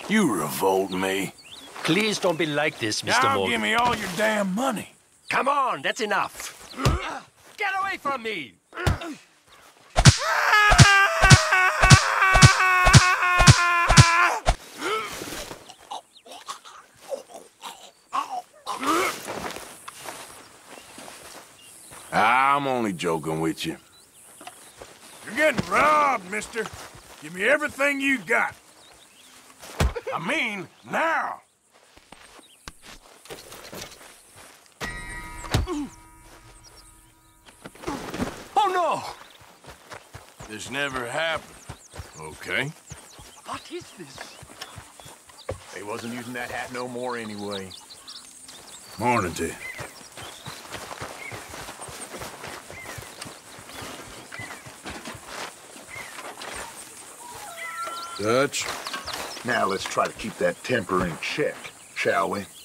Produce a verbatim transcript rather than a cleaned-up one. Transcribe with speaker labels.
Speaker 1: You revolt me.
Speaker 2: Please don't be like this, Mister
Speaker 1: Now
Speaker 2: Morgan.
Speaker 1: give me all your damn money.
Speaker 2: Come on, that's enough. Get away from me!
Speaker 1: I'm only joking with you.
Speaker 3: You're getting robbed, mister. Give me everything you got.
Speaker 1: I mean, now.
Speaker 2: Oh, no!
Speaker 1: This never happened. Okay.
Speaker 2: What is this?
Speaker 4: He wasn't using that hat no more anyway.
Speaker 3: Morning to you. Dutch?
Speaker 4: Now let's try to keep that temper in check, shall we?